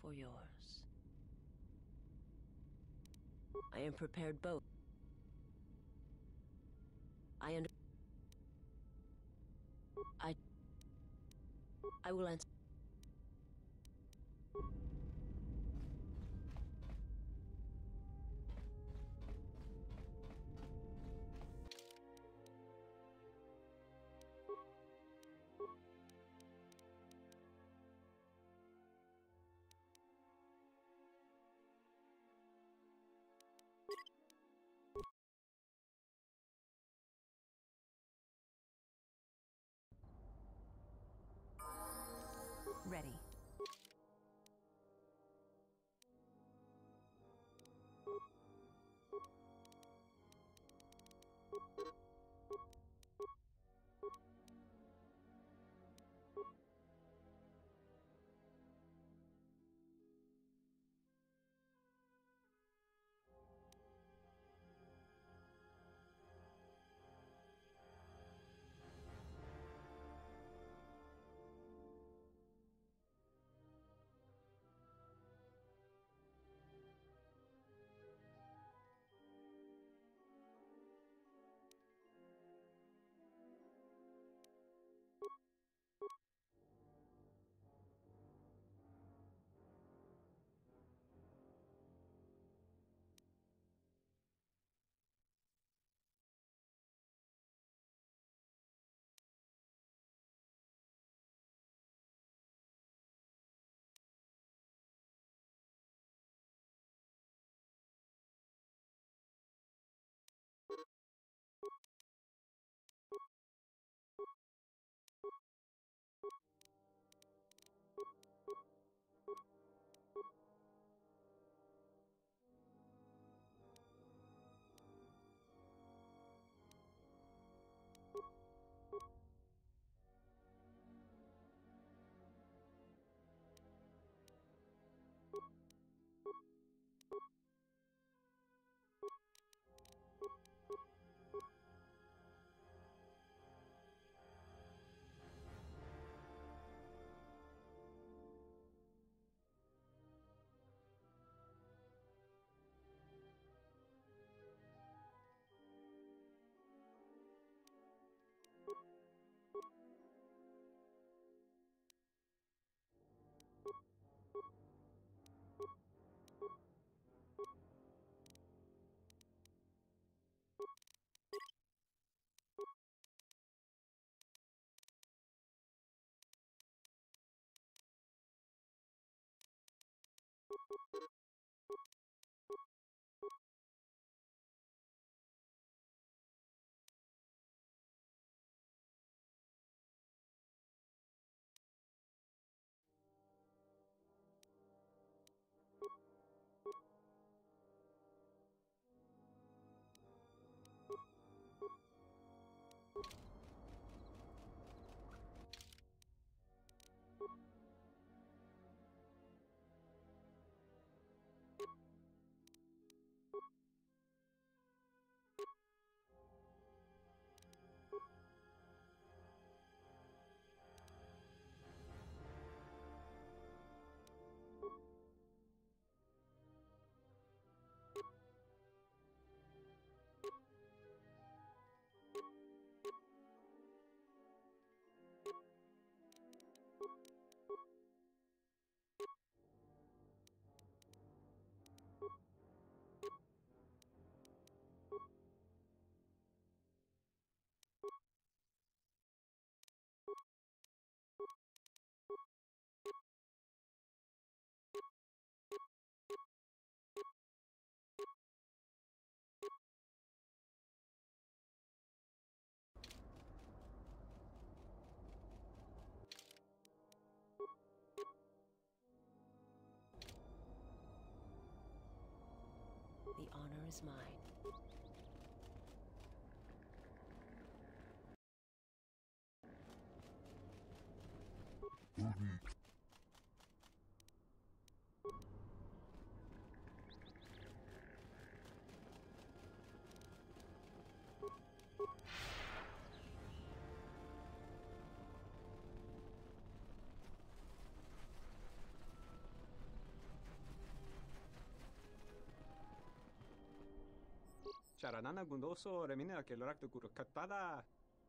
for yours. I am prepared both. I will answer. Ready. The honor is mine. Saranana gundoso remine ke lorak tu kuru katada.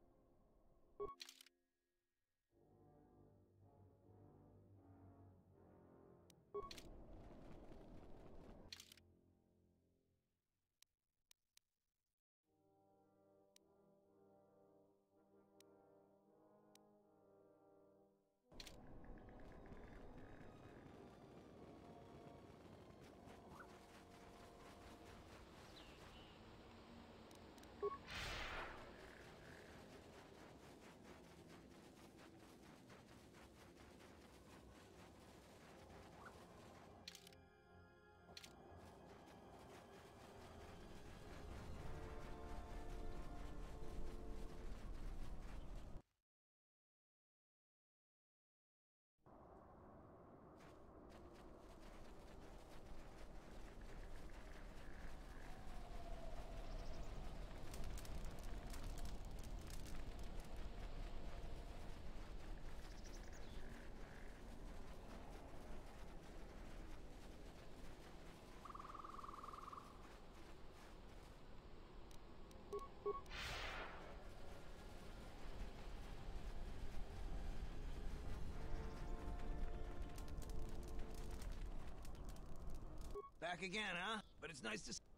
Back again, huh? But it's nice to see.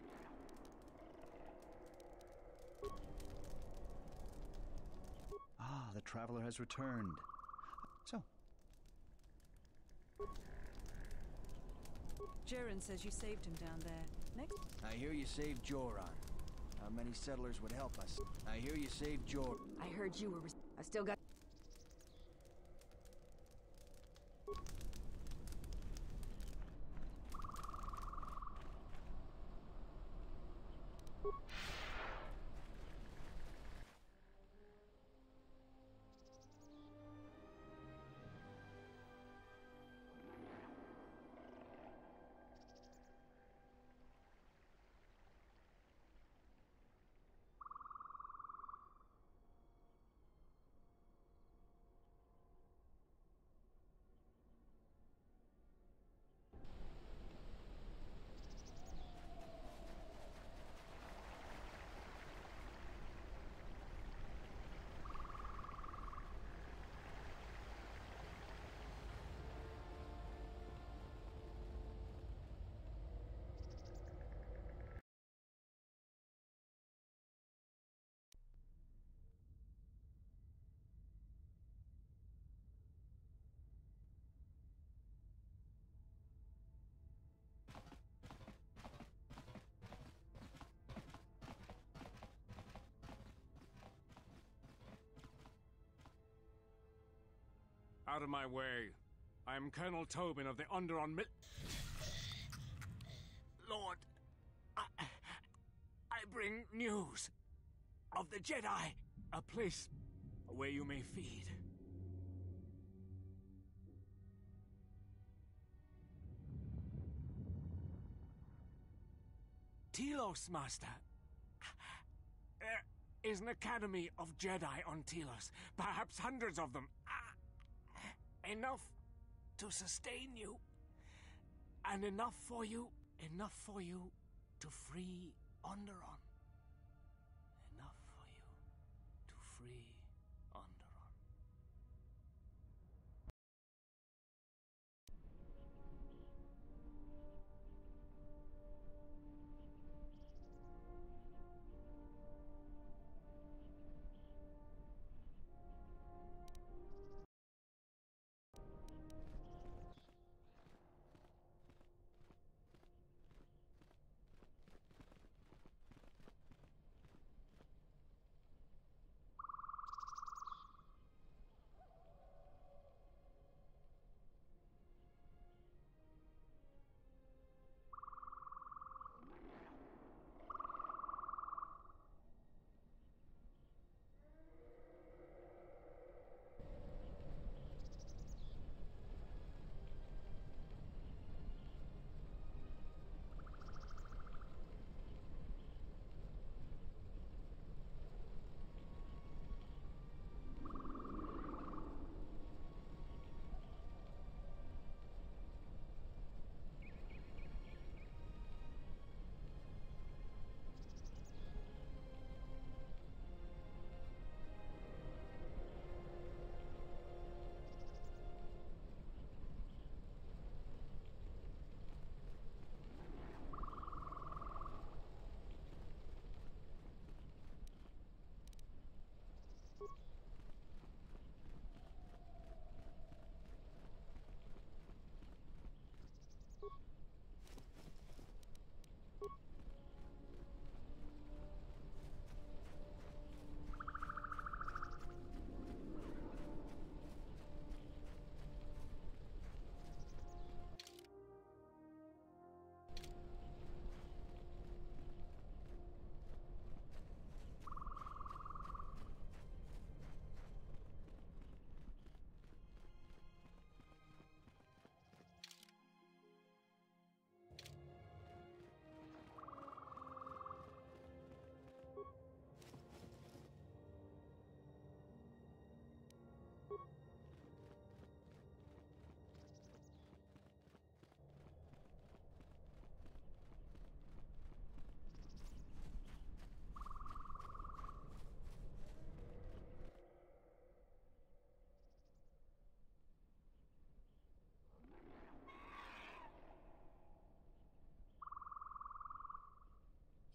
Ah, the traveler has returned. So, Jaren says you saved him down there. Next. I hear you saved Joran. How many settlers would help us? I hear you saved Joran. I heard you were. I still got. Out of my way. I am Colonel Tobin of the Underon Lord, I bring news of the Jedi, a place where you may feed. Telos, Master. There is an academy of Jedi on Telos, perhaps hundreds of them. Enough to sustain you, and enough for you to free Onderon. Enough for you to free Onderon.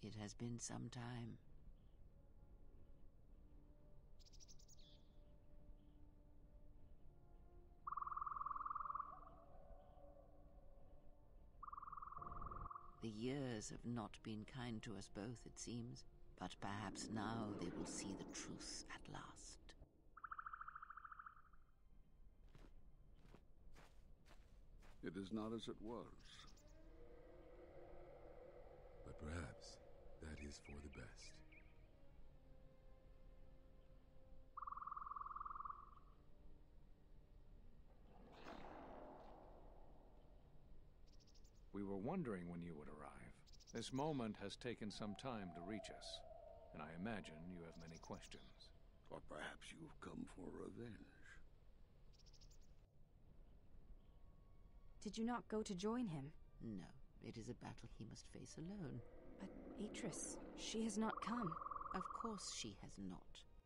It has been some time. The years have not been kind to us both, it seems, but perhaps now they will see the truth at last. It is not as it was. But perhaps that is for the best. We were wondering when you would arrive. This moment has taken some time to reach us, and I imagine you have many questions. Or perhaps you've come for revenge. Did you not go to join him? No, it is a battle he must face alone. But Beatrice, she has not come. Of course she has not.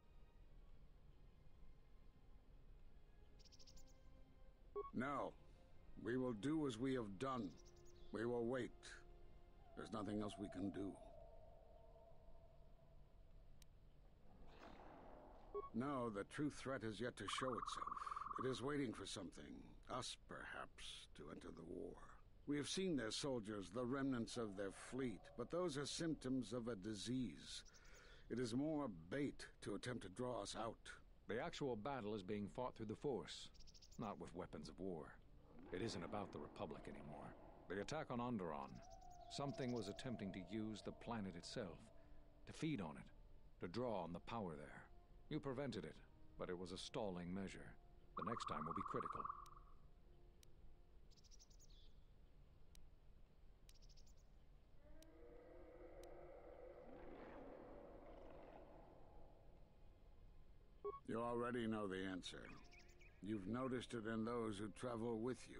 No. We will do as we have done. We will wait. There's nothing else we can do. No, the true threat has yet to show itself. It is waiting for something, us perhaps, to enter the war. We have seen their soldiers, the remnants of their fleet, but those are symptoms of a disease. It is more bait to attempt to draw us out. The actual battle is being fought through the Force, not with weapons of war. It isn't about the Republic anymore. The attack on Onderon, something was attempting to use the planet itself, to feed on it, to draw on the power there. You prevented it, but it was a stalling measure. The next time will be critical. You already know the answer. You've noticed it in those who travel with you.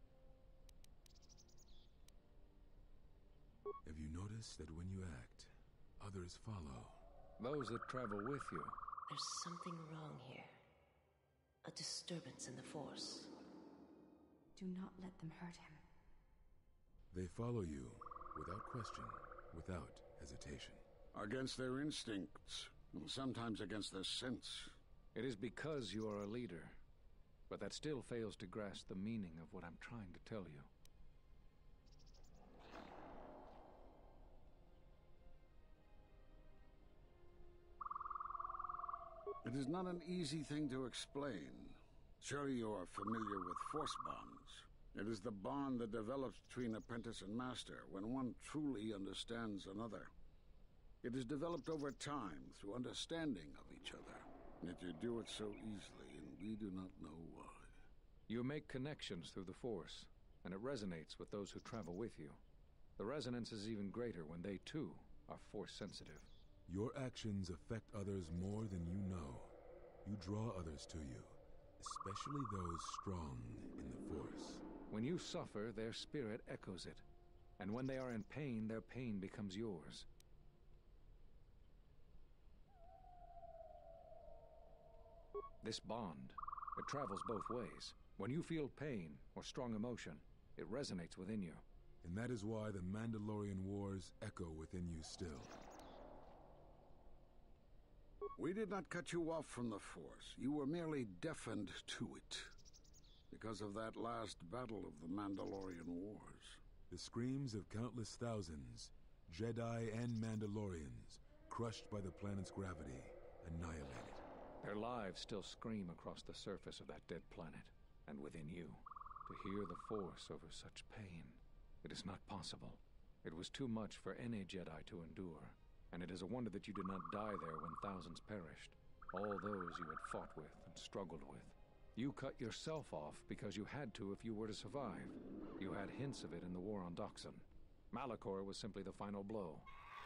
Have you noticed that when you act, others follow? Those that travel with you. There's something wrong here. A disturbance in the Force. Do not let them hurt him. They follow you, without question, without hesitation. Against their instincts, and sometimes against their sense. It is because you are a leader, but that still fails to grasp the meaning of what I'm trying to tell you. It is not an easy thing to explain. Surely you are familiar with force bonds. It is the bond that develops between apprentice and master when one truly understands another. It is developed over time through understanding of each other. Yet you do it so easily, and we do not know why. You make connections through the Force, and it resonates with those who travel with you. The resonance is even greater when they, too, are Force-sensitive. Your actions affect others more than you know. You draw others to you, especially those strong in the Force. When you suffer, their spirit echoes it. And when they are in pain, their pain becomes yours. This bond, it travels both ways. When you feel pain or strong emotion, it resonates within you. And that is why the Mandalorian Wars echo within you still. We did not cut you off from the Force. You were merely deafened to it. Because of that last battle of the Mandalorian Wars. The screams of countless thousands, Jedi and Mandalorians, crushed by the planet's gravity, annihilated. Their lives still scream across the surface of that dead planet, and within you. To hear the Force over such pain, it is not possible. It was too much for any Jedi to endure, and it is a wonder that you did not die there when thousands perished. All those you had fought with and struggled with. You cut yourself off because you had to if you were to survive. You had hints of it in the war on Doxon. Malachor was simply the final blow.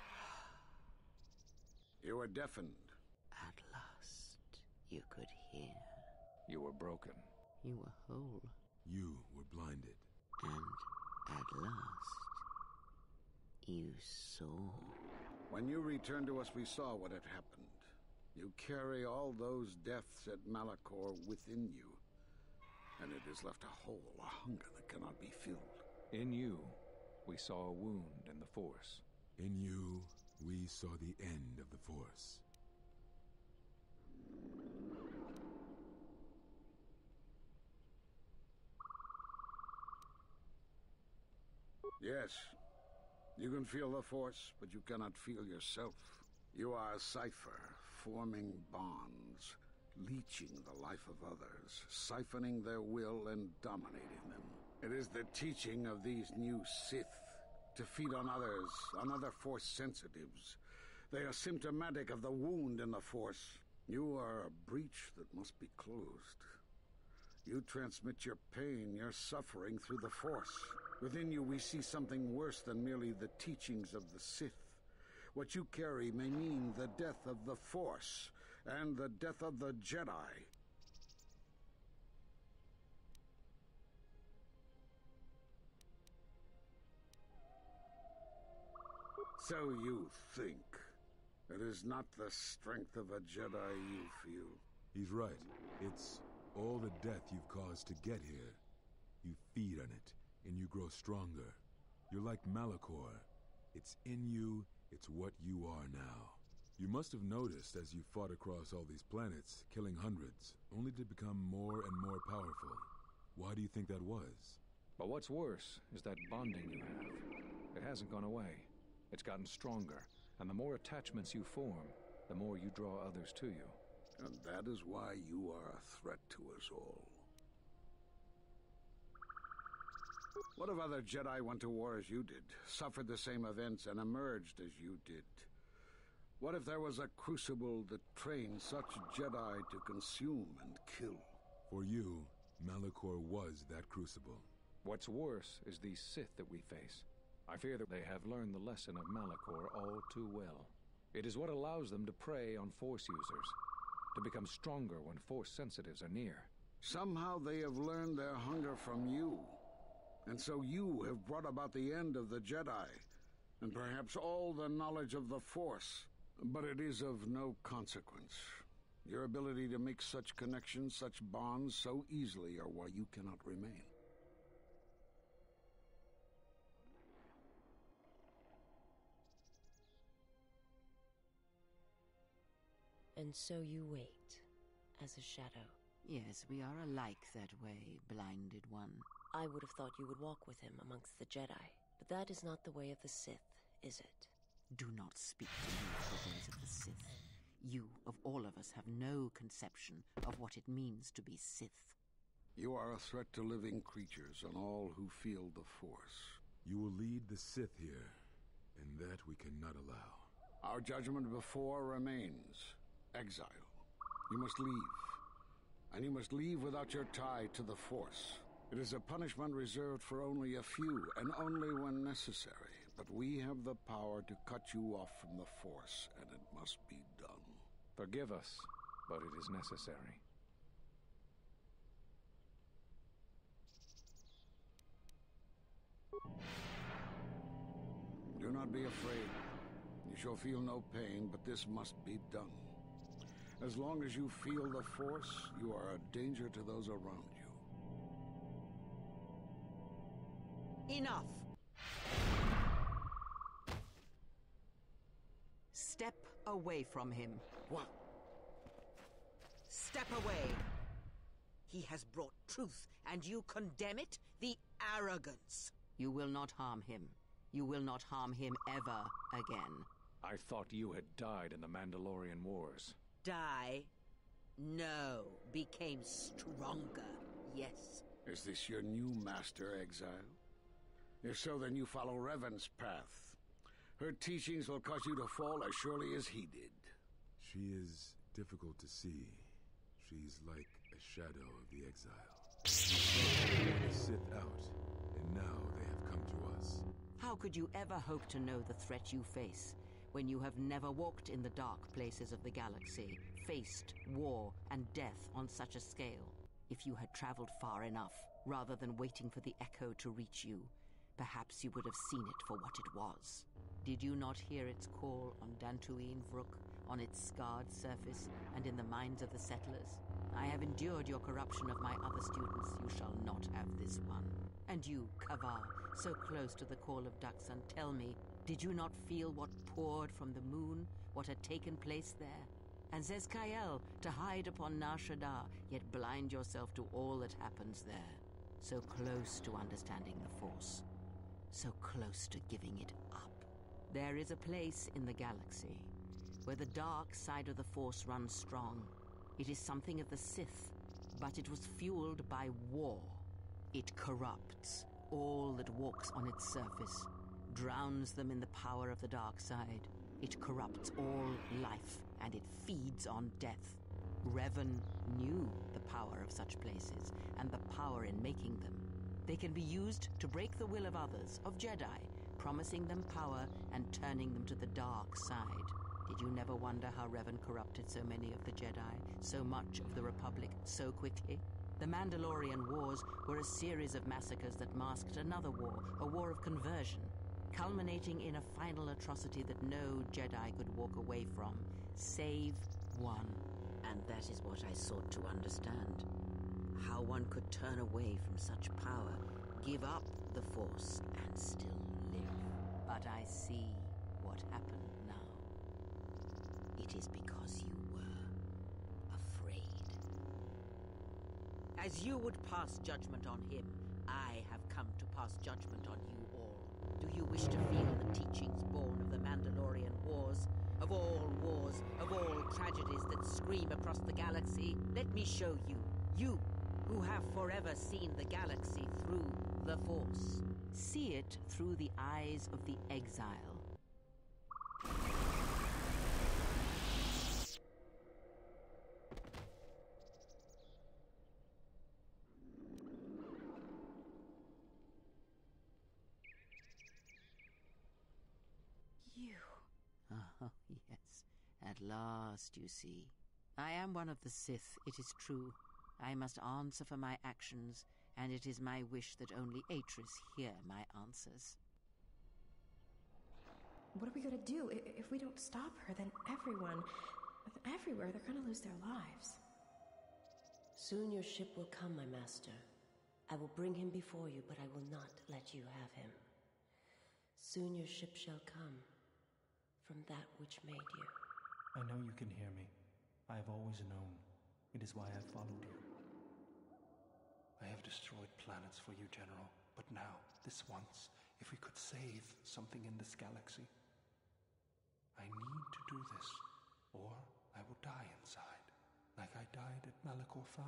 You were deafened. At last, you could hear. You were broken. You were whole. You were blinded. And at last, you saw. When you returned to us, we saw what had happened. You carry all those deaths at Malachor within you. And it has left a hole, a hunger that cannot be filled. In you, we saw a wound in the Force. In you, we saw the end of the Force. Yes, you can feel the Force, but you cannot feel yourself. You are a cipher, forming bonds, leeching the life of others, siphoning their will and dominating them. It is the teaching of these new Sith to feed on others, on other Force sensitives. They are symptomatic of the wound in the Force. You are a breach that must be closed. You transmit your pain, your suffering through the Force. Within you we see something worse than merely the teachings of the Sith. What you carry may mean the death of the Force, and the death of the Jedi. So you think. It is not the strength of a Jedi you feel. He's right. It's all the death you've caused to get here. You feed on it, and you grow stronger. You're like Malachor. It's in you, it's what you are now. You must have noticed as you fought across all these planets, killing hundreds, only to become more and more powerful. Why do you think that was? But what's worse is that bonding you have. It hasn't gone away. It's gotten stronger, and the more attachments you form, the more you draw others to you. And that is why you are a threat to us all. What if other Jedi went to war as you did, suffered the same events, and emerged as you did? What if there was a crucible that trained such Jedi to consume and kill? For you, Malachor was that crucible. What's worse is these Sith that we face. I fear that they have learned the lesson of Malachor all too well. It is what allows them to prey on Force users, to become stronger when Force sensitives are near. Somehow they have learned their hunger from you. And so you have brought about the end of the Jedi, and perhaps all the knowledge of the Force. But it is of no consequence. Your ability to make such connections, such bonds so easily are why you cannot remain. And so you wait, as a shadow. Yes, we are alike that way, blinded one. I would have thought you would walk with him amongst the Jedi, but that is not the way of the Sith, is it? Do not speak to me of the ways of the Sith. You, of all of us, have no conception of what it means to be Sith. You are a threat to living creatures and all who feel the Force. You will lead the Sith here, and that we cannot allow. Our judgment before remains. Exile. You must leave. And you must leave without your tie to the Force. It is a punishment reserved for only a few, and only when necessary. But we have the power to cut you off from the Force, and it must be done. Forgive us, but it is necessary. Do not be afraid. You shall feel no pain, but this must be done. As long as you feel the Force, you are a danger to those around you. Enough! Step away from him. What? Step away! He has brought truth, and you condemn it? The arrogance! You will not harm him. You will not harm him ever again. I thought you had died in the Mandalorian Wars. Die? No. Became stronger. Yes. Is this your new master, Exile? If so, then you follow Revan's path. Her teachings will cause you to fall as surely as he did. She is difficult to see. She's like a shadow of the Exile. The Sith out, and now they have come to us. How could you ever hope to know the threat you face when you have never walked in the dark places of the galaxy, faced war and death on such a scale? If you had traveled far enough, rather than waiting for the echo to reach you, perhaps you would have seen it for what it was. Did you not hear its call on Dantooine Vrook, on its scarred surface, and in the minds of the settlers? I have endured your corruption of my other students. You shall not have this one. And you, Kavar, so close to the call of Daxan, tell me, Did you not feel what poured from the moon, what had taken place there? And says Kael to hide upon Nar Shaddaa, yet blind yourself to all that happens there. So close to understanding the Force. So close to giving it up. There is a place in the galaxy where the dark side of the Force runs strong. It is something of the Sith, but it was fueled by war. It corrupts all that walks on its surface, drowns them in the power of the dark side. It corrupts all life, and it feeds on death. Revan knew the power of such places, and the power in making them. They can be used to break the will of others, of Jedi, promising them power and turning them to the dark side. Did you never wonder how Revan corrupted so many of the Jedi, so much of the Republic, so quickly? The Mandalorian Wars were a series of massacres that masked another war, a war of conversion, culminating in a final atrocity that no Jedi could walk away from, save one. And that is what I sought to understand. How one could turn away from such power, give up the Force, and still live. But I see what happened now. It is because you were afraid. As you would pass judgment on him, I have come to pass judgment on you all. Do you wish to feel the teachings born of the Mandalorian Wars? Of all wars, of all tragedies that scream across the galaxy? Let me show you. You, who have forever seen the galaxy through the Force. See it through the eyes of the exile. You. Oh, yes. At last, you see. I am one of the Sith, it is true. I must answer for my actions, and it is my wish that only Atris hear my answers. What are we gonna do? If we don't stop her, then everyone, everywhere, they're gonna lose their lives. Soon your ship will come, my master. I will bring him before you, but I will not let you have him. Soon your ship shall come, from that which made you. I know you can hear me. I have always known. It is why I followed you. I have destroyed planets for you, General. But now, this once, if we could save something in this galaxy. I need to do this, or I will die inside, like I died at Malachor 5.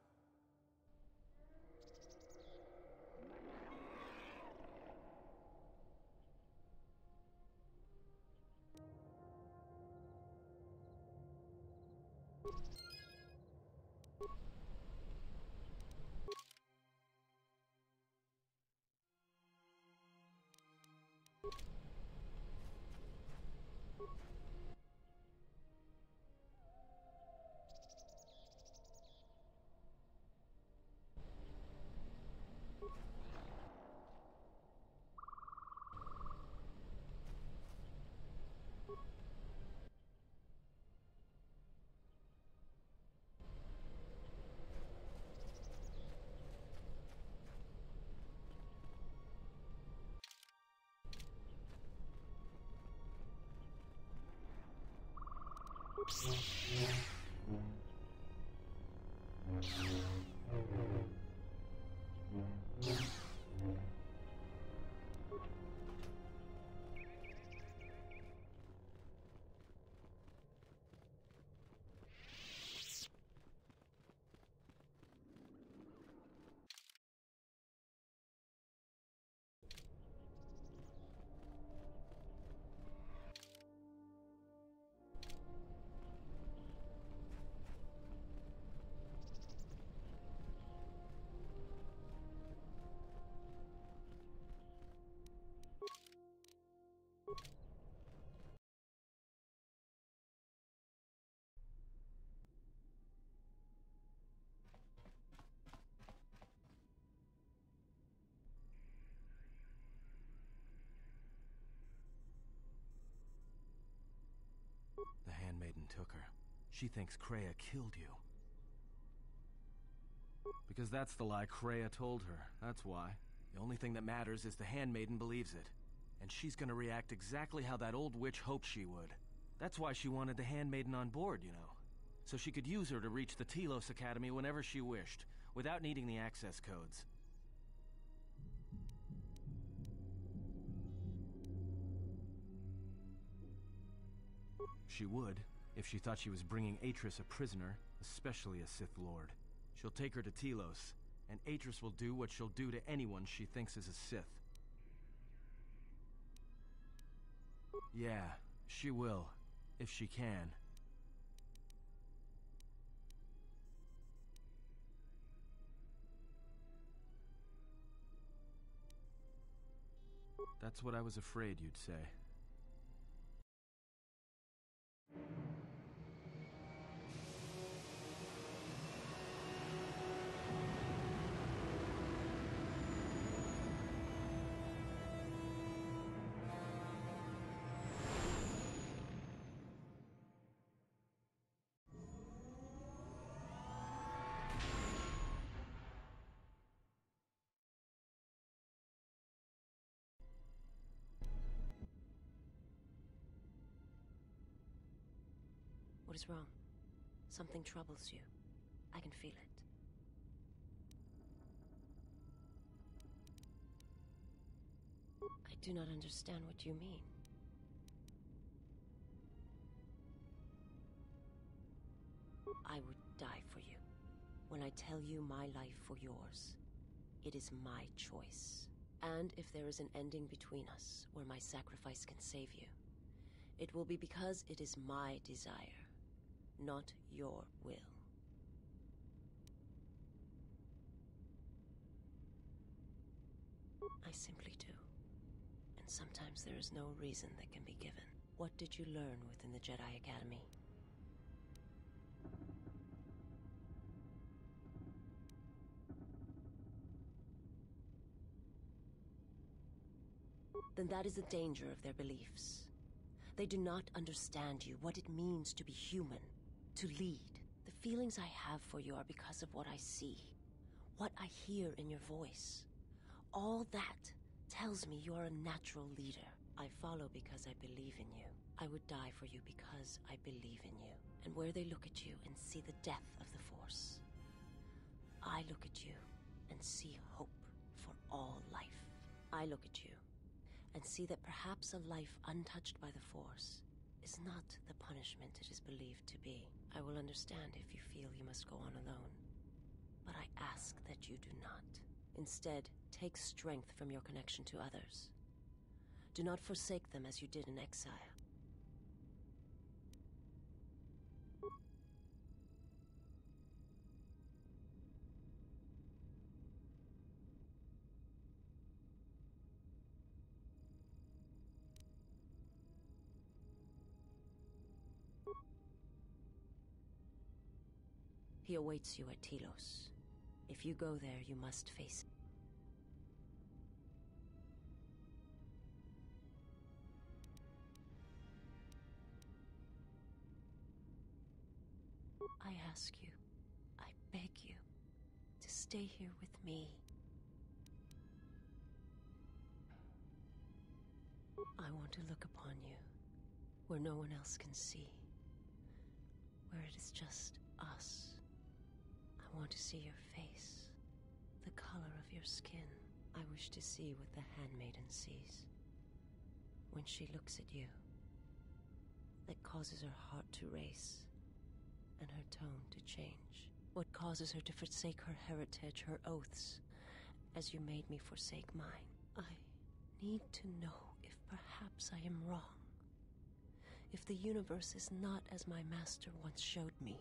The Handmaiden took her. She thinks Kreia killed you. Because that's the lie Kreia told her, that's why. The only thing that matters is the Handmaiden believes it. And she's gonna react exactly how that old witch hoped she would. That's why she wanted the handmaiden on board, you know. So she could use her to reach the Telos Academy whenever she wished, without needing the access codes. She would, if she thought she was bringing Atris a prisoner, especially a Sith Lord. She'll take her to Telos, and Atris will do what she'll do to anyone she thinks is a Sith. Yeah, she will, if she can. That's what I was afraid you'd say. What is wrong? Something troubles you. I can feel it. I do not understand what you mean. I would die for you. When I tell you my life for yours, it is my choice. And if there is an ending between us, where my sacrifice can save you, it will be because it is my desire, not your will. I simply do. And sometimes there is no reason that can be given. What did you learn within the Jedi Academy? Then that is the danger of their beliefs. They do not understand you, what it means to be human, to lead. The feelings I have for you are because of what I see, what I hear in your voice. All that tells me you're a natural leader. I follow because I believe in you. I would die for you because I believe in you. And where they look at you and see the death of the Force, I look at you and see hope for all life. I look at you and see that perhaps a life untouched by the Force is not the punishment it is believed to be. I will understand if you feel you must go on alone, but I ask that you do not. Instead, take strength from your connection to others. Do not forsake them as you did in exile. He awaits you at Telos. If you go there, you must face him. I ask you, I beg you, to stay here with me. I want to look upon you, where no one else can see, where it is just us. I want to see your face, the color of your skin. I wish to see what the handmaiden sees when she looks at you, that causes her heart to race and her tone to change. What causes her to forsake her heritage, her oaths, as you made me forsake mine. I need to know if perhaps I am wrong, if the universe is not as my master once showed me.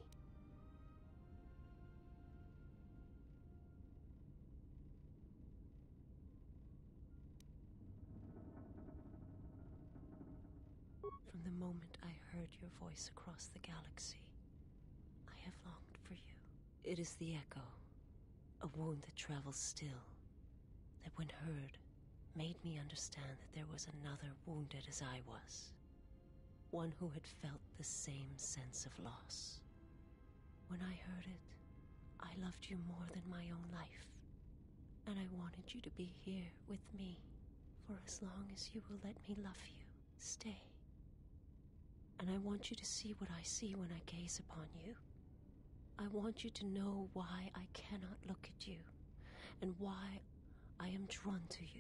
From the moment I heard your voice across the galaxy, I have longed for you. It is the echo, a wound that travels still, that when heard, made me understand that there was another wounded as I was. One who had felt the same sense of loss. When I heard it, I loved you more than my own life. And I wanted you to be here with me, For as long as you will let me love you, stay. And I want you to see what I see when I gaze upon you. I want you to know why I cannot look at you, and why I am drawn to you.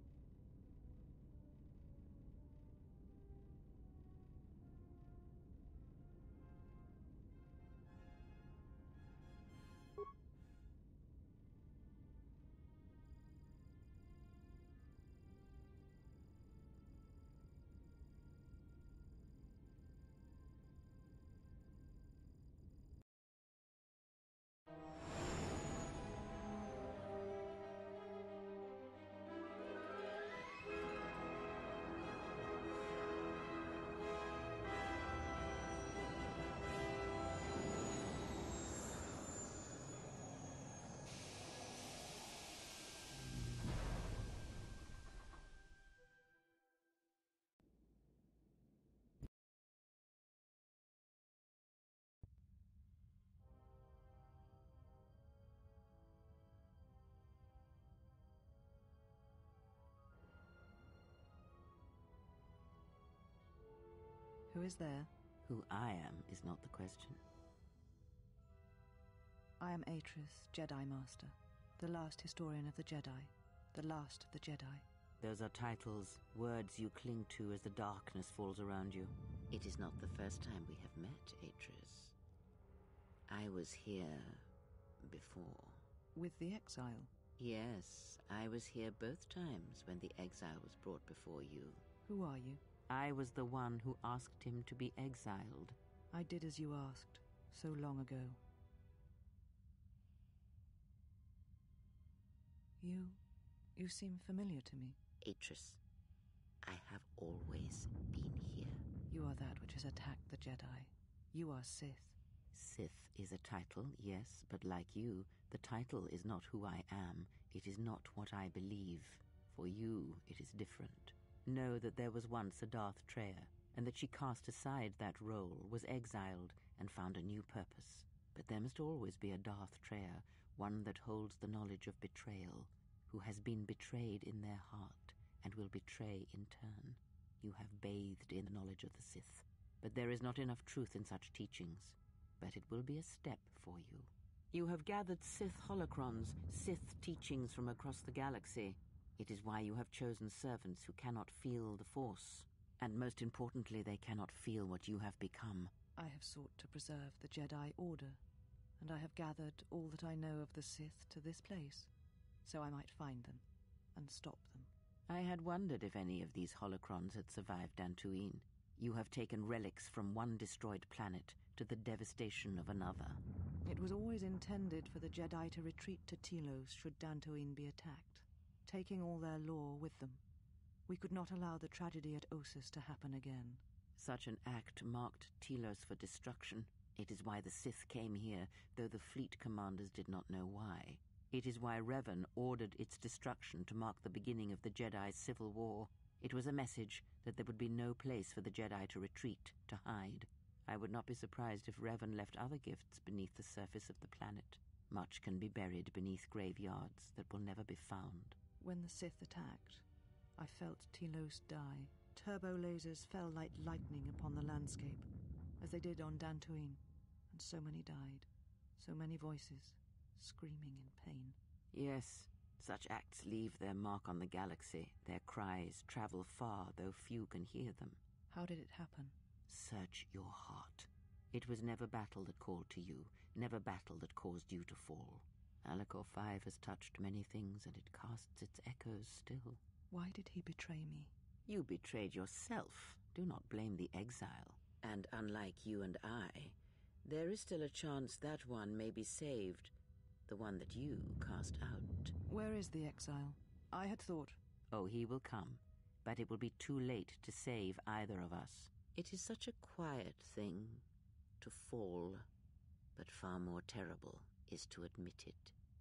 Who is there? Who I am is not the question. I am Atris, Jedi Master, the last historian of the Jedi, the last of the Jedi. Those are titles, words you cling to as the darkness falls around you. It is not the first time we have met, Atris. I was here before. With the exile? Yes, I was here both times when the exile was brought before you. Who are you? I was the one who asked him to be exiled. I did as you asked, so long ago. You seem familiar to me. Atris, I have always been here. You are that which has attacked the Jedi. You are Sith. Sith is a title, yes, but like you, the title is not who I am. It is not what I believe. For you, it is different. Know that there was once a Darth Treya, and that she cast aside that role, was exiled, and found a new purpose. But there must always be a Darth Treya, one that holds the knowledge of betrayal, who has been betrayed in their heart, and will betray in turn. You have bathed in the knowledge of the Sith, but there is not enough truth in such teachings. But it will be a step for you. You have gathered Sith holocrons, Sith teachings from across the galaxy. It is why you have chosen servants who cannot feel the Force. And most importantly, they cannot feel what you have become. I have sought to preserve the Jedi Order, and I have gathered all that I know of the Sith to this place, so I might find them and stop them. I had wondered if any of these holocrons had survived Dantooine. You have taken relics from one destroyed planet to the devastation of another. It was always intended for the Jedi to retreat to Telos should Dantooine be attacked, taking all their lore with them. We could not allow the tragedy at Ossus to happen again. Such an act marked Telos for destruction. It is why the Sith came here, though the fleet commanders did not know why. It is why Revan ordered its destruction to mark the beginning of the Jedi's civil war. It was a message that there would be no place for the Jedi to retreat, to hide. I would not be surprised if Revan left other gifts beneath the surface of the planet. Much can be buried beneath graveyards that will never be found. When the Sith attacked, I felt Telos die. Turbo lasers fell like lightning upon the landscape, as they did on Dantooine, and so many died. So many voices, screaming in pain. Yes, such acts leave their mark on the galaxy. Their cries travel far, though few can hear them. How did it happen? Search your heart. It was never battle that called to you, never battle that caused you to fall. Alacor 5 has touched many things, and it casts its echoes still. Why did he betray me? You betrayed yourself. Do not blame the exile. And unlike you and I, there is still a chance that one may be saved. The one that you cast out. Where is the exile? I had thought... Oh, he will come, but it will be too late to save either of us. It is such a quiet thing to fall, but far more terrible is to admit it.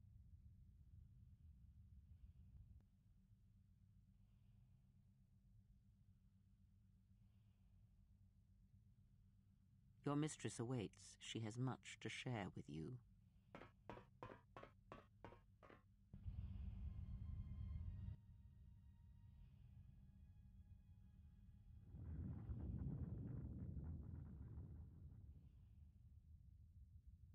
Your mistress awaits. She has much to share with you.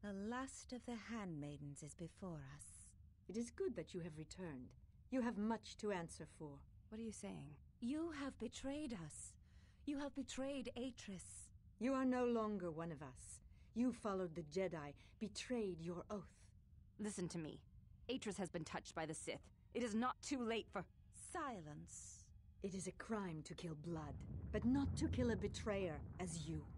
The last of the handmaidens is before us. It is good that you have returned. You have much to answer for. What are you saying? You have betrayed us. You have betrayed Atris. You are no longer one of us. You followed the Jedi, betrayed your oath. Listen to me. Atris has been touched by the Sith. It is not too late for... Silence. It is a crime to kill blood, but not to kill a betrayer as you.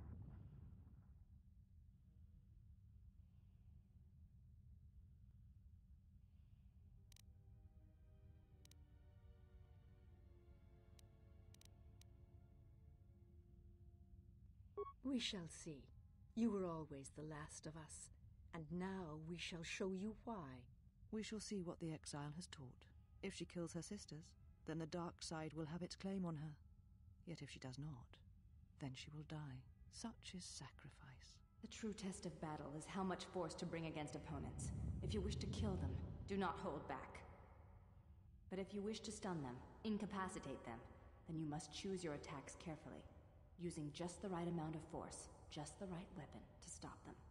We shall see. You were always the last of us, and now we shall show you why. We shall see what the exile has taught. If she kills her sisters, then the dark side will have its claim on her. Yet if she does not, then she will die. Such is sacrifice. The true test of battle is how much force to bring against opponents. If you wish to kill them, do not hold back. But if you wish to stun them, incapacitate them, then you must choose your attacks carefully, using just the right amount of force, just the right weapon to stop them.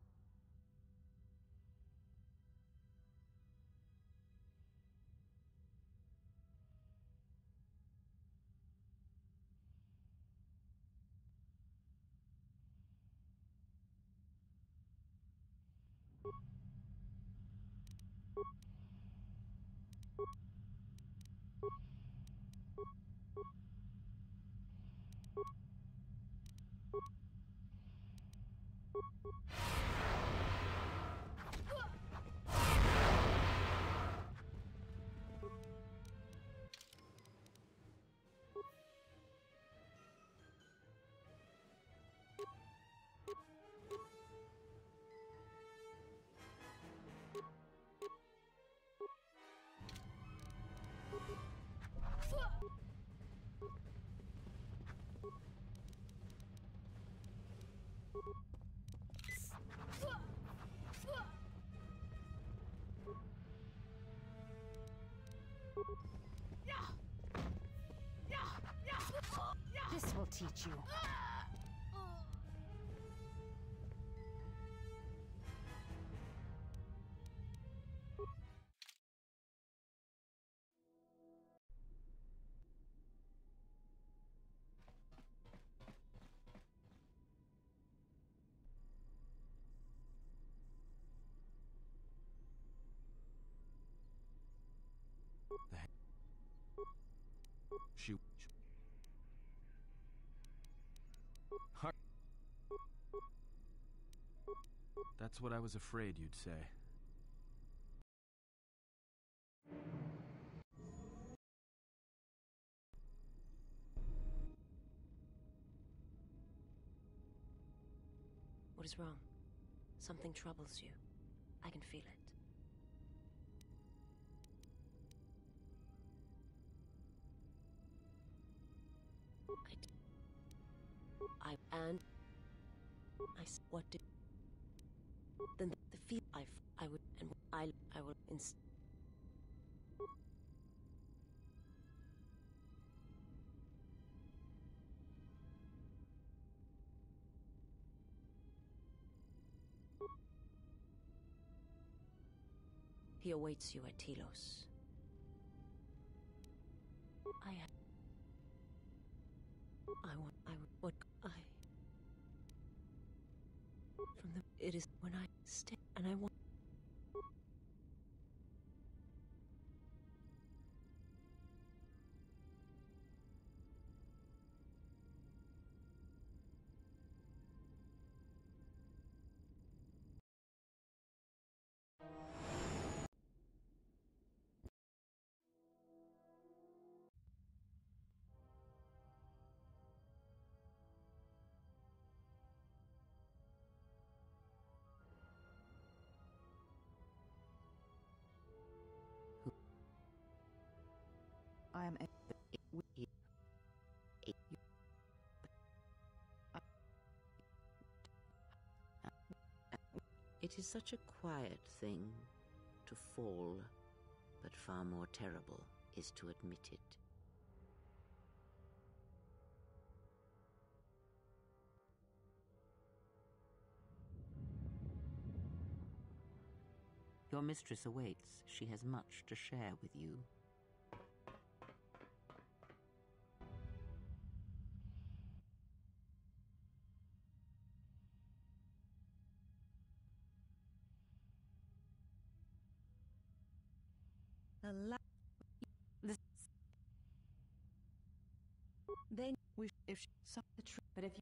This will teach you. That's what I was afraid you'd say. What is wrong? Something troubles you. I can feel it. What did... Then the feel I would, and I will inst... He awaits you at Telos. From the... It is when I stay, and I want... I am It is such a quiet thing to fall, but far more terrible is to admit it. Your mistress awaits. She has much to share with you. Then we if she saw the truth, but if you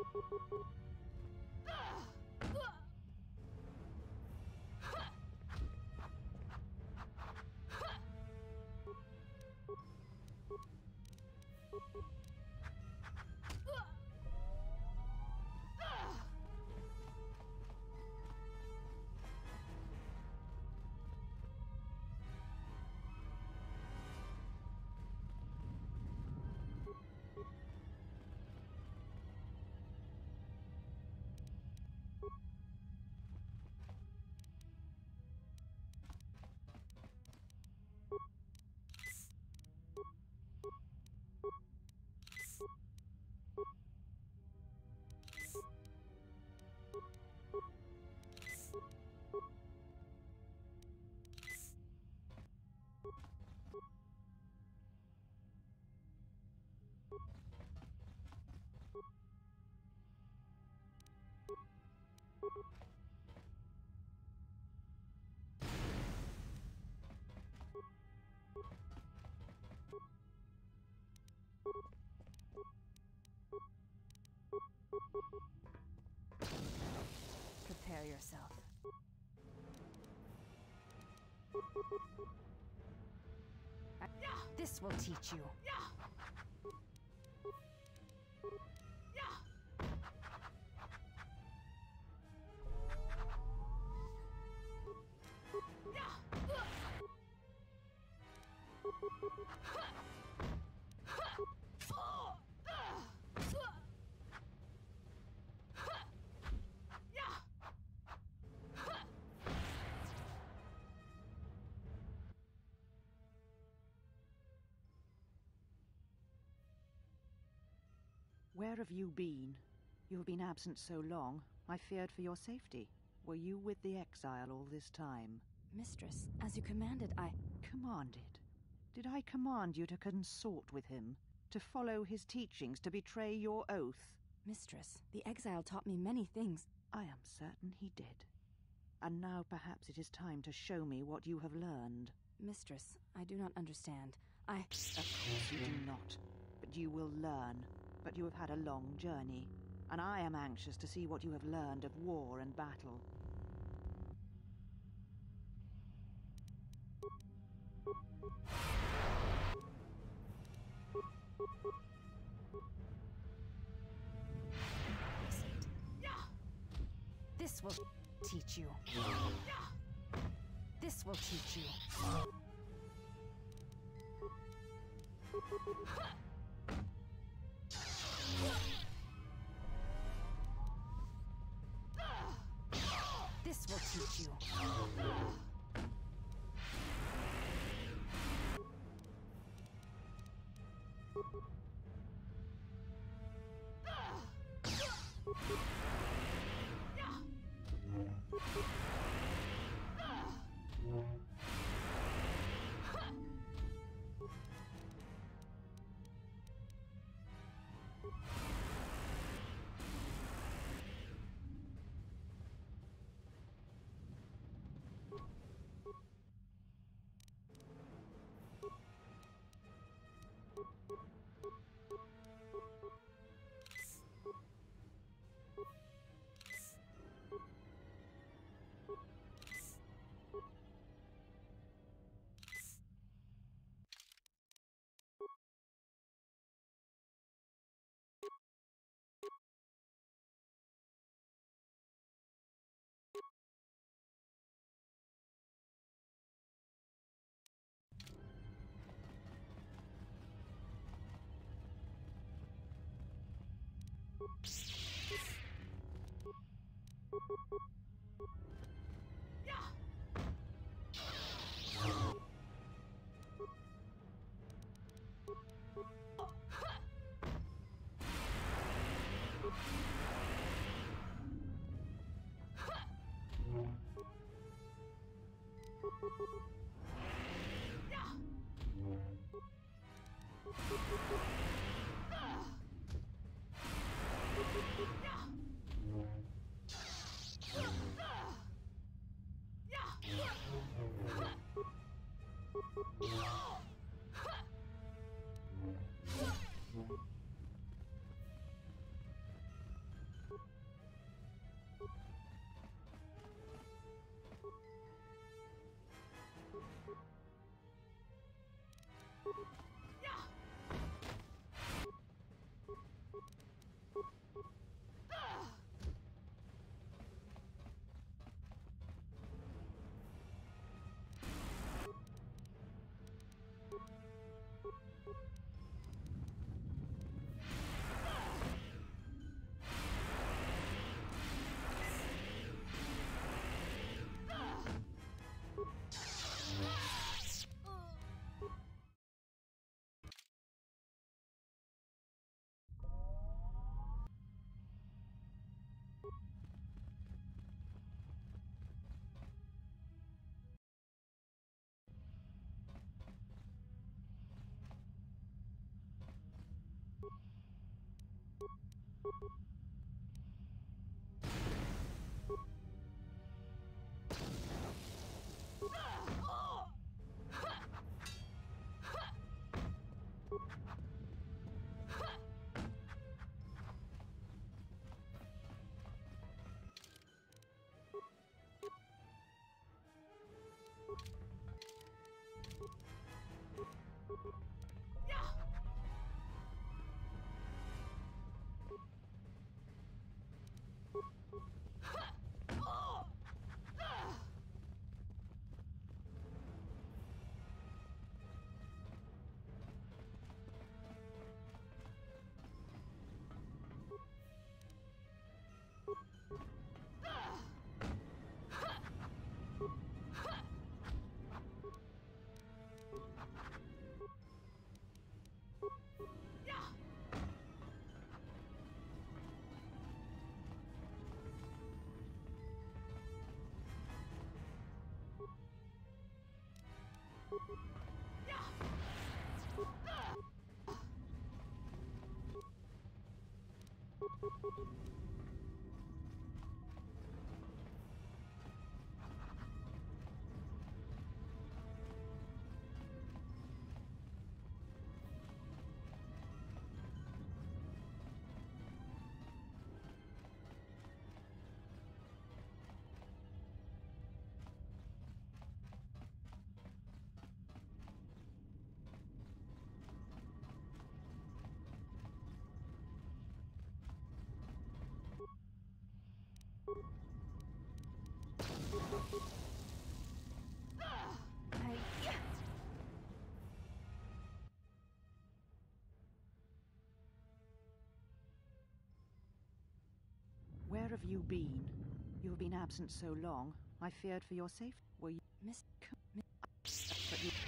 Prepare yourself. This will teach you. Where have you been? You have been absent so long, I feared for your safety. Were you with the exile all this time? Mistress, as you commanded, I... Commanded? Did I command you to consort with him? To follow his teachings? To betray your oath? Mistress, the exile taught me many things. I am certain he did. And now perhaps it is time to show me what you have learned. Mistress, I do not understand. Of course you do not. But you will learn. But you have had a long journey, and I am anxious to see what you have learned of war and battle. This will teach you. This will teach you. This will teach you. Where have you been? You have been absent so long. I feared for your safety. Were you... But you...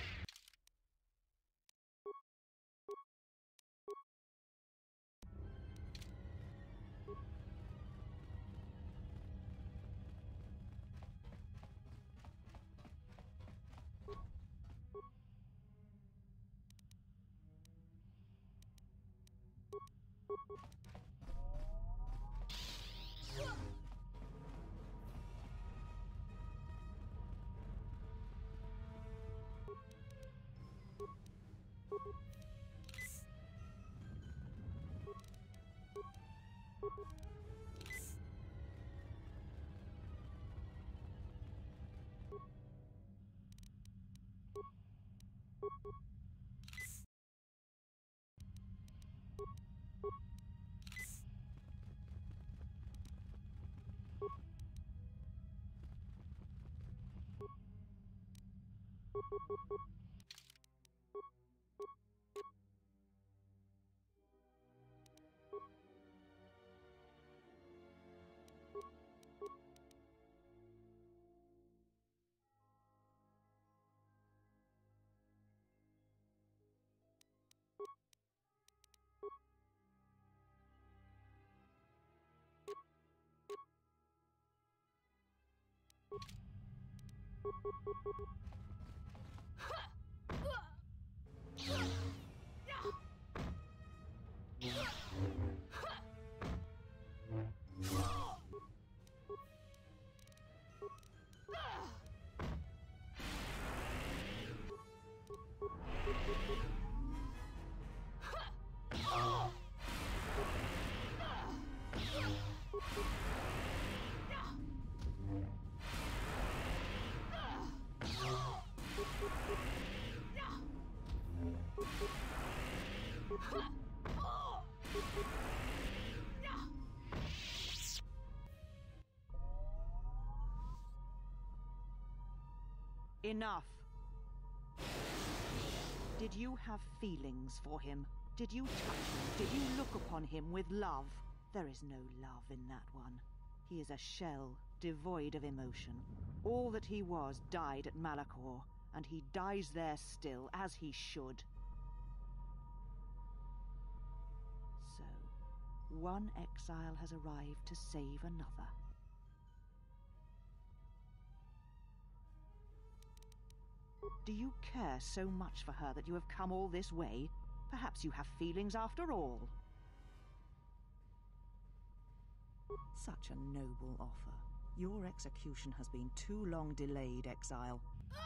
Enough. Did you have feelings for him? Did you touch him? Did you look upon him with love? There is no love in that one. He is a shell, devoid of emotion. All that he was died at Malachor, and he dies there still, as he should. So, one exile has arrived to save another. Do you care so much for her that you have come all this way? Perhaps you have feelings after all. Such a noble offer. Your execution has been too long delayed, exile.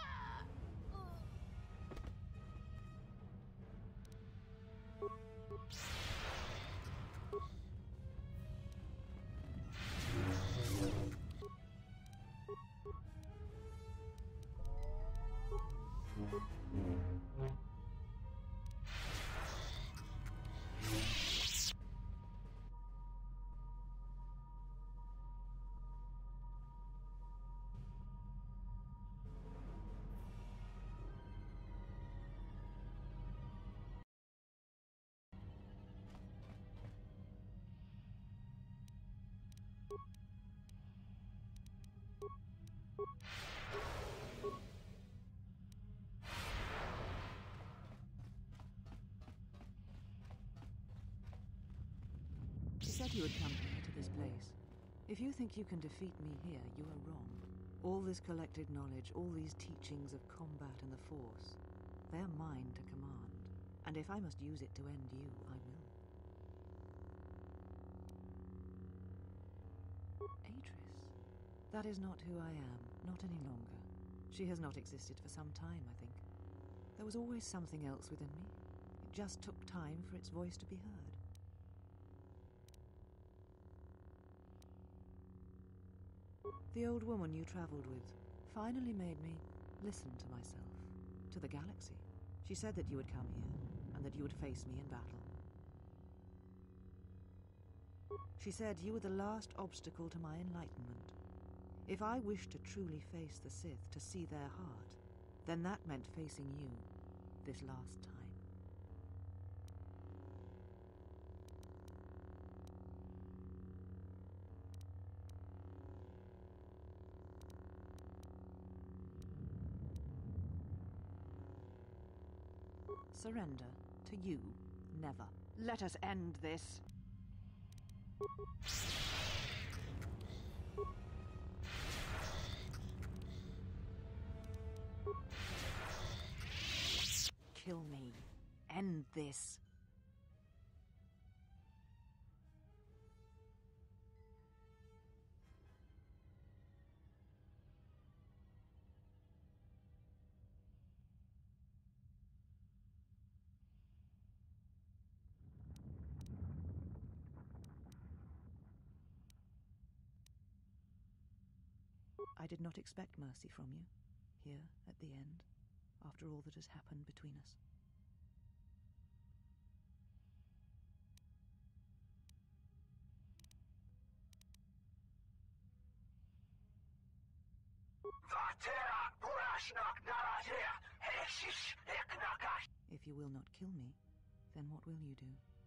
You said you would come here to this place. If you think you can defeat me here, you are wrong. All this collected knowledge, all these teachings of combat and the Force, they're mine to command. And if I must use it to end you, I will. That is not who I am, not any longer. She has not existed for some time, I think. There was always something else within me. It just took time for its voice to be heard. The old woman you traveled with finally made me listen to myself, to the galaxy. She said that you would come here, and that you would face me in battle. She said you were the last obstacle to my enlightenment. If I wished to truly face the Sith, to see their heart, then that meant facing you, this last time. Surrender to you, never. Let us end this. Kill me. End this. I did not expect mercy from you, here at the end, after all that has happened between us. If you will not kill me, then what will you do?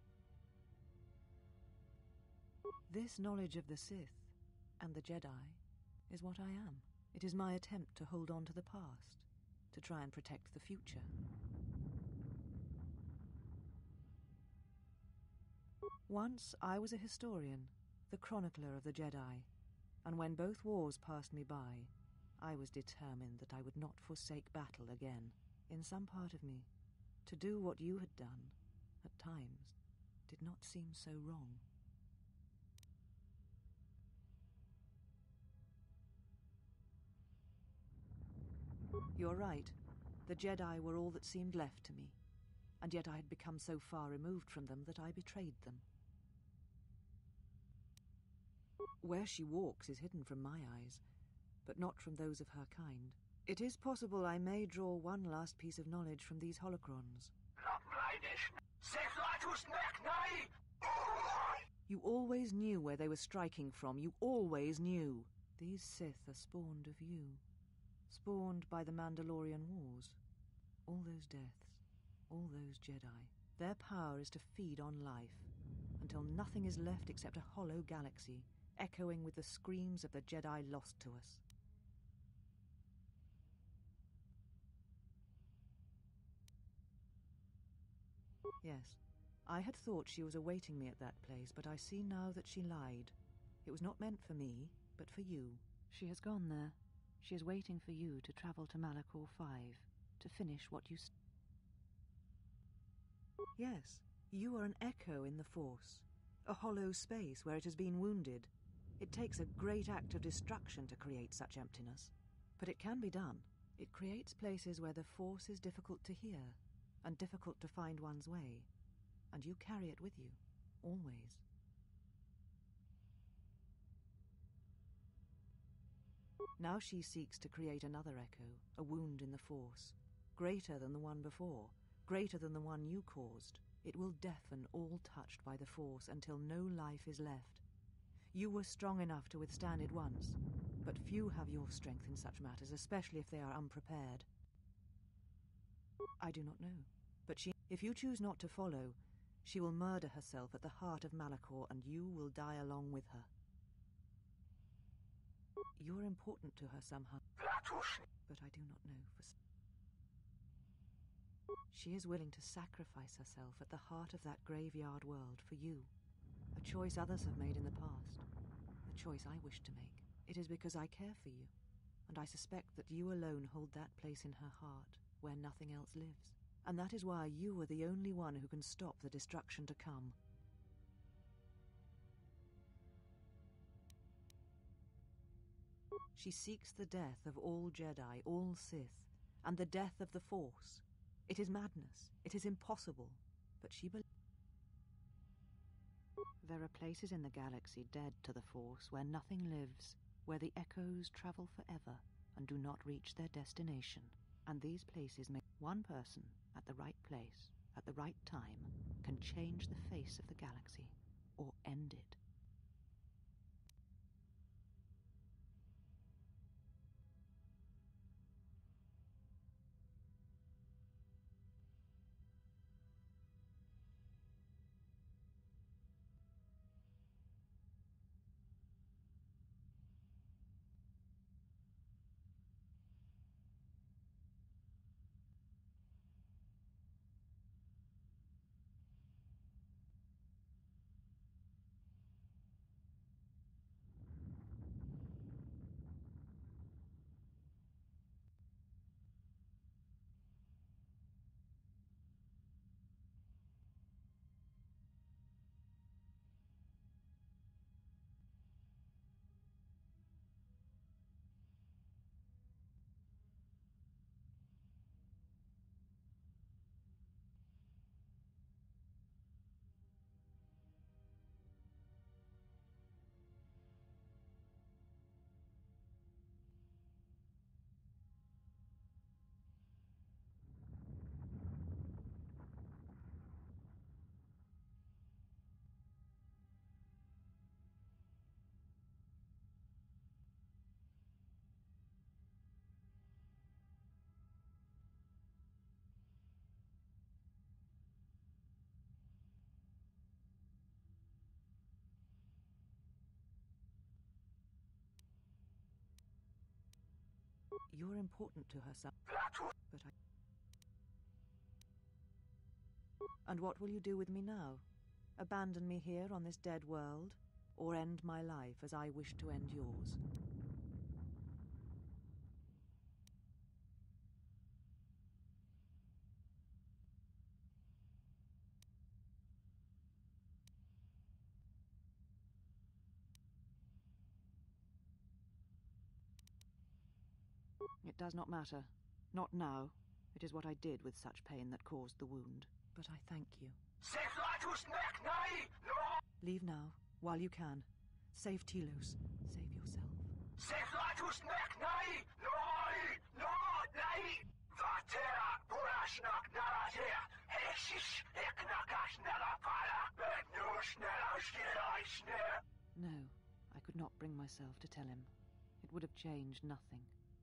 This knowledge of the Sith and the Jedi is what I am. It is my attempt to hold on to the past, to try and protect the future. Once I was a historian, the chronicler of the Jedi, and when both wars passed me by, I was determined that I would not forsake battle again. In some part of me, to do what you had done, at times, did not seem so wrong. You're right. The Jedi were all that seemed left to me, and yet I had become so far removed from them that I betrayed them. Where she walks is hidden from my eyes, but not from those of her kind. It is possible I may draw one last piece of knowledge from these holocrons. You always knew where they were striking from. You always knew. These Sith are spawned of you. Spawned by the Mandalorian Wars. All those deaths. All those Jedi. Their power is to feed on life, until nothing is left except a hollow galaxy, echoing with the screams of the Jedi lost to us. Yes, I had thought she was awaiting me at that place, but I see now that she lied. It was not meant for me, but for you. She has gone there. She is waiting for you to travel to Malachor 5, to finish what you... Yes, you are an echo in the Force, a hollow space where it has been wounded. It takes a great act of destruction to create such emptiness, but it can be done. It creates places where the Force is difficult to hear, and difficult to find one's way, and you carry it with you, always. Now she seeks to create another echo, a wound in the Force, greater than the one before, greater than the one you caused. It will deafen all touched by the Force until no life is left. You were strong enough to withstand it once, but few have your strength in such matters, especially if they are unprepared. I do not know, but if you choose not to follow, she will murder herself at the heart of Malachor, and you will die along with her. You're important to her somehow, but I do not know for certain. She is willing to sacrifice herself at the heart of that graveyard world for you, a choice others have made in the past, a choice I wish to make. It is because I care for you, and I suspect that you alone hold that place in her heart where nothing else lives. And that is why you are the only one who can stop the destruction to come. She seeks the death of all Jedi, all Sith, and the death of the Force. It is madness. It is impossible. But she believes. There are places in the galaxy dead to the Force where nothing lives, where the echoes travel forever and do not reach their destination. And these places make one person at the right place, at the right time, can change the face of the galaxy, or end it. You're important to her, son. But I... And what will you do with me now? Abandon me here on this dead world? Or end my life as I wish to end yours? It does not matter. Not now. It is what I did with such pain that caused the wound. But I thank you. Leave now, while you can. Save Telos. Save yourself. No, I could not bring myself to tell him. It would have changed nothing.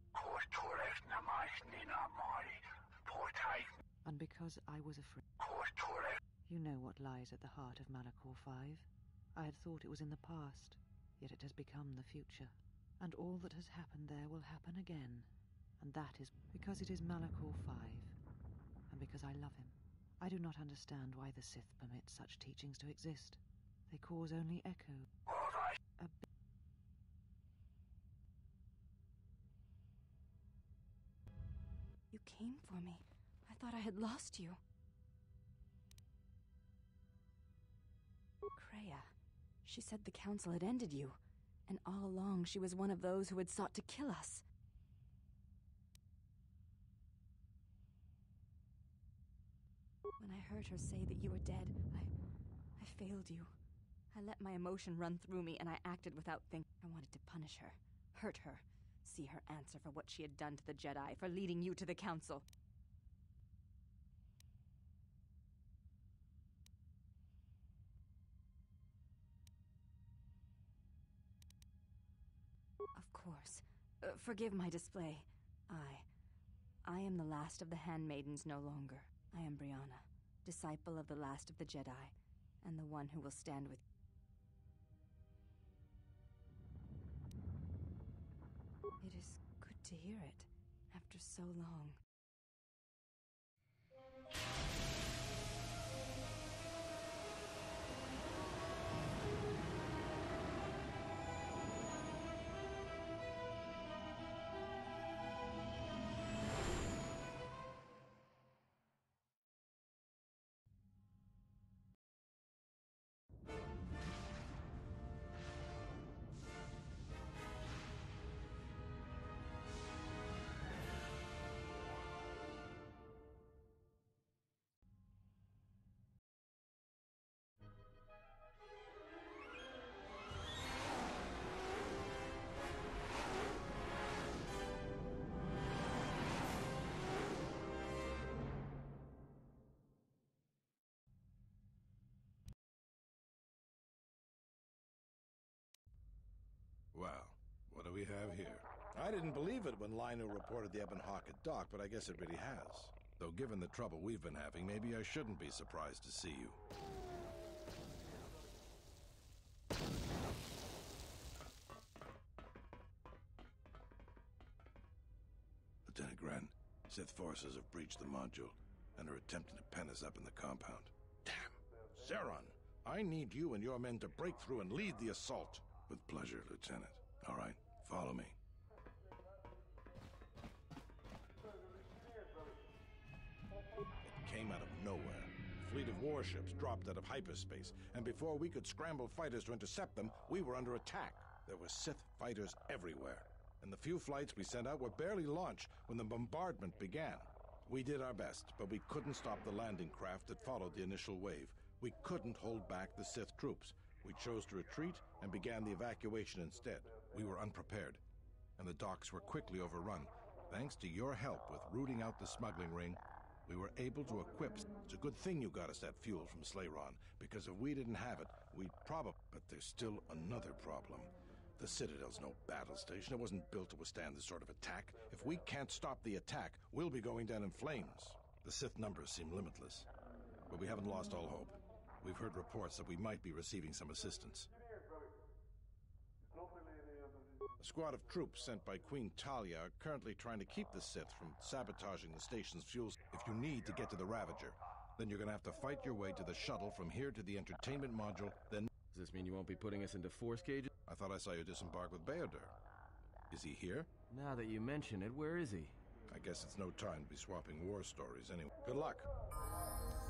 And because I was afraid. You know what lies at the heart of Malachor 5. I had thought it was in the past, yet it has become the future. And all that has happened there will happen again. And that is because it is Malachor 5. And because I love him. I do not understand why the Sith permit such teachings to exist. They cause only echo. You came for me. I thought I had lost you. Kreia. She said the Council had ended you, and all along she was one of those who had sought to kill us. When I heard her say that you were dead, I failed you. I let my emotion run through me, and I acted without thinking. I wanted to punish her, hurt her, see her answer for what she had done to the Jedi, for leading you to the Council. Of course. Forgive my display. I am the last of the handmaidens no longer. I am Brianna, disciple of the last of the Jedi, and the one who will stand with you. It is good to hear it, after so long. we have here? I didn't believe it when Lino reported the Ebon Hawk at dock, but I guess it really has. Though given the trouble we've been having, maybe I shouldn't be surprised to see you. Lieutenant Gren, Sith forces have breached the module and are attempting to pen us up in the compound. Damn! Zeron, I need you and your men to break through and lead the assault. With pleasure, Lieutenant. All right, follow me. It came out of nowhere. A fleet of warships dropped out of hyperspace, and before we could scramble fighters to intercept them, we were under attack. There were Sith fighters everywhere, and the few flights we sent out were barely launched when the bombardment began. We did our best, but we couldn't stop the landing craft that followed the initial wave. We couldn't hold back the Sith troops. We chose to retreat and began the evacuation instead. We were unprepared, and the docks were quickly overrun. Thanks to your help with rooting out the smuggling ring, we were able to equip. It's a good thing you got us that fuel from Slayron, because if we didn't have it, we'd probably... But there's still another problem. The Citadel's no battle station. It wasn't built to withstand this sort of attack. If we can't stop the attack, we'll be going down in flames. The Sith numbers seem limitless, but we haven't lost all hope. We've heard reports that we might be receiving some assistance. A squad of troops sent by Queen Talia are currently trying to keep the Sith from sabotaging the station's fuels. If you need to get to the Ravager, then you're going to have to fight your way to the shuttle from here to the entertainment module, then... Does this mean you won't be putting us into force cages? I thought I saw you disembark with Beodur. Is he here? Now that you mention it, where is he? I guess it's no time to be swapping war stories anyway. Good luck.